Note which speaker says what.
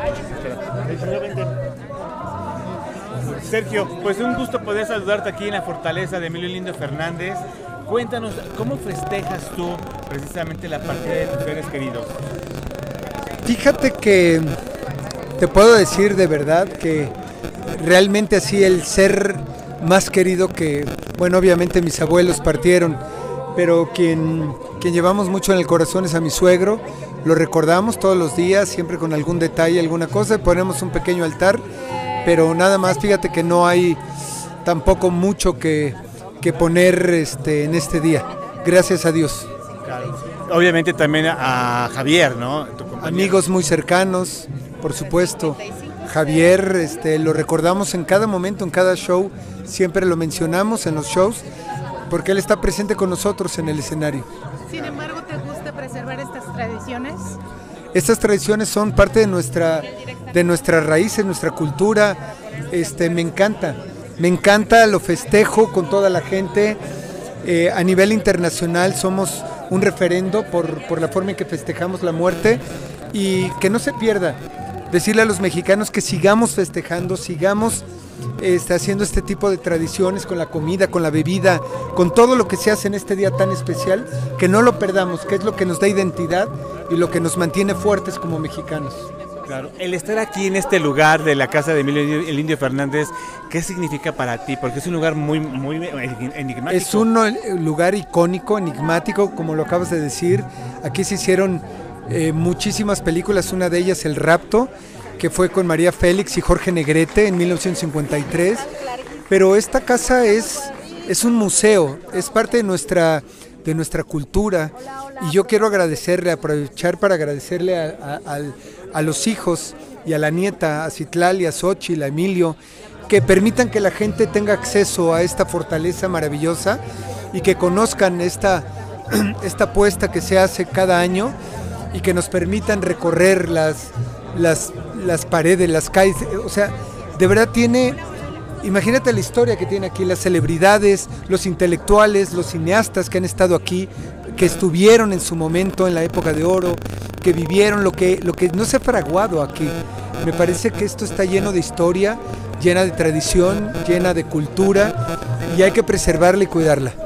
Speaker 1: Sergio, pues un gusto poder saludarte aquí en la fortaleza de Emilio Lindo Fernández. Cuéntanos, ¿cómo festejas tú precisamente la partida de tus seres queridos?
Speaker 2: Fíjate que te puedo decir de verdad que realmente así el ser más querido que, bueno, obviamente mis abuelos partieron, pero quien llevamos mucho en el corazón es a mi suegro. Lo recordamos todos los días, siempre con algún detalle, alguna cosa, ponemos un pequeño altar, pero nada más. Fíjate que no hay tampoco mucho que poner en este día, gracias a Dios.
Speaker 1: Claro. Obviamente también a Javier, ¿no?
Speaker 2: Amigos muy cercanos, por supuesto. Javier, lo recordamos en cada momento, en cada show, siempre lo mencionamos en los shows, porque él está presente con nosotros en el escenario.
Speaker 3: Sin embargo, ¿te gusta preservar estas tradiciones?
Speaker 2: Estas tradiciones son parte de nuestras raíces, nuestra cultura. Me encanta, lo festejo con toda la gente. A nivel internacional somos un referendo por la forma en que festejamos la muerte, y que no se pierda. Decirle a los mexicanos que sigamos festejando, sigamos haciendo este tipo de tradiciones con la comida, con la bebida, con todo lo que se hace en este día tan especial, que no lo perdamos, que es lo que nos da identidad y lo que nos mantiene fuertes como mexicanos.
Speaker 1: Claro, el estar aquí en este lugar de la casa de Emilio el Indio Fernández, ¿qué significa para ti? Porque es un lugar muy enigmático.
Speaker 2: Es un lugar icónico, enigmático, como lo acabas de decir. Aquí se hicieron muchísimas películas, una de ellas El Rapto, que fue con María Félix y Jorge Negrete en 1953. Pero esta casa es un museo, es parte de nuestra cultura, y yo quiero aprovechar para agradecerle a los hijos y a la nieta, a Citlali, a Xochitl, a Emilio, que permitan que la gente tenga acceso a esta fortaleza maravillosa y que conozcan esta apuesta que se hace cada año, y que nos permitan recorrer las paredes, las calles. O sea, de verdad imagínate la historia que tiene aquí, las celebridades, los intelectuales, los cineastas que han estado aquí, que estuvieron en su momento en la época de oro, que vivieron lo que no se ha fraguado aquí. Me parece que esto está lleno de historia, llena de tradición, llena de cultura, y hay que preservarla y cuidarla.